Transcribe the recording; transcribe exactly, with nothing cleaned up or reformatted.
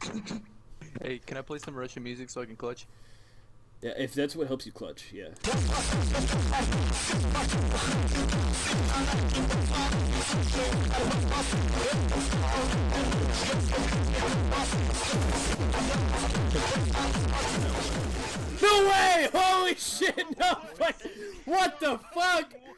Hey, can I play some Russian music so I can clutch? Yeah, if that's what helps you clutch, yeah. No way! Holy shit! No! What the fuck?